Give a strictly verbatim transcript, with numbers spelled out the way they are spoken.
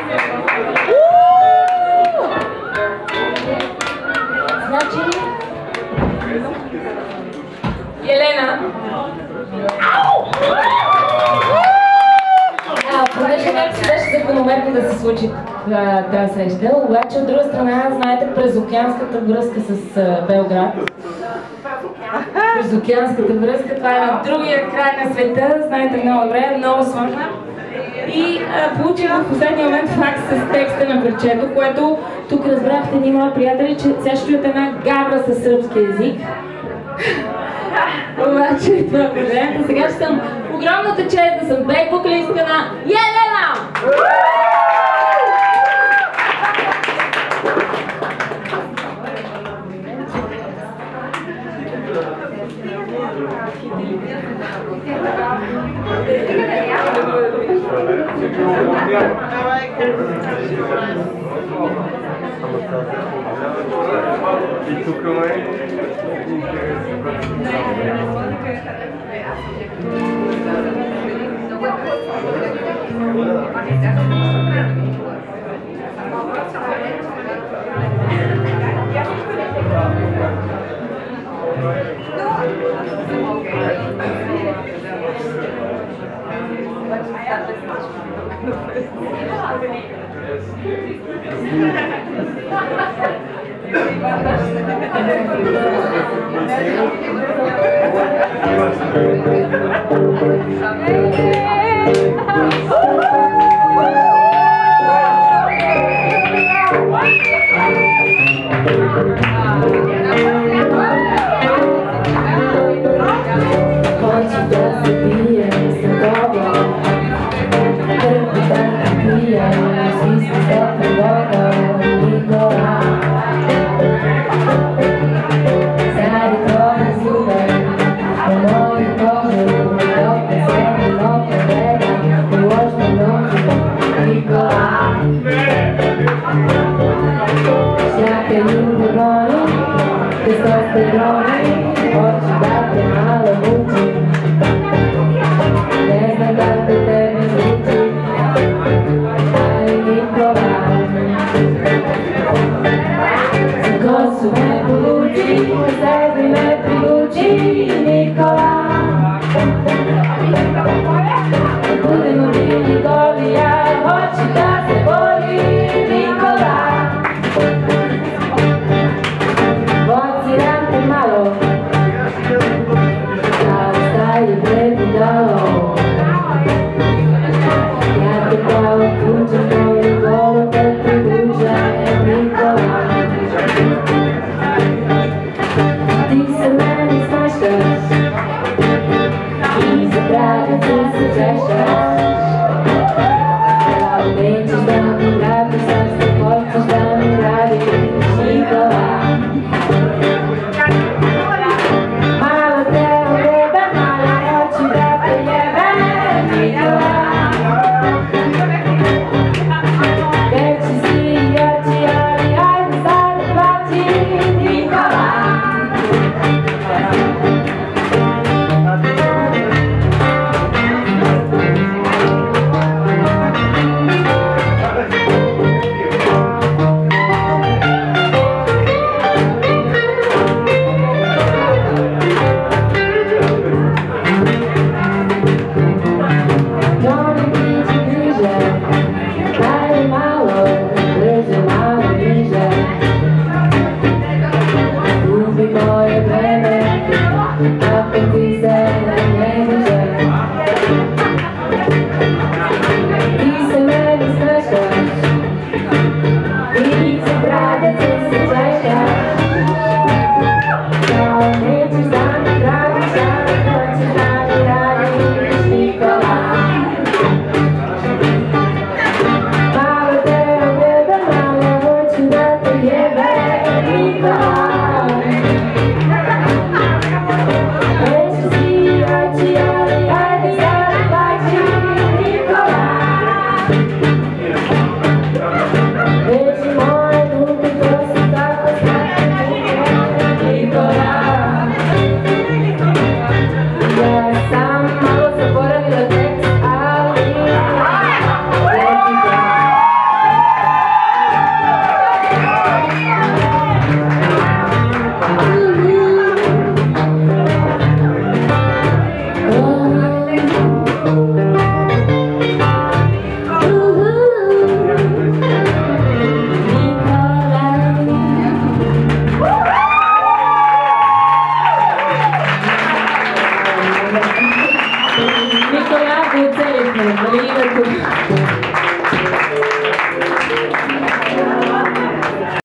Значи... Jelena. Понеже някак си беше закономерно да се случи тази среща, обаче от друга страна, знаете, през океанската връзка с Белград. През океанската връзка, това е на другия край на света, знаете много добре, много сложна. И а, получих в последния момент факс с текста на парчето, което тук разбрахте ни мои приятели, че сега ще чуят една гавра със сръбски език. Обаче това е проблемата. Сега ще съм огромната чест да съм бек вокалистка на Jelena! И тук е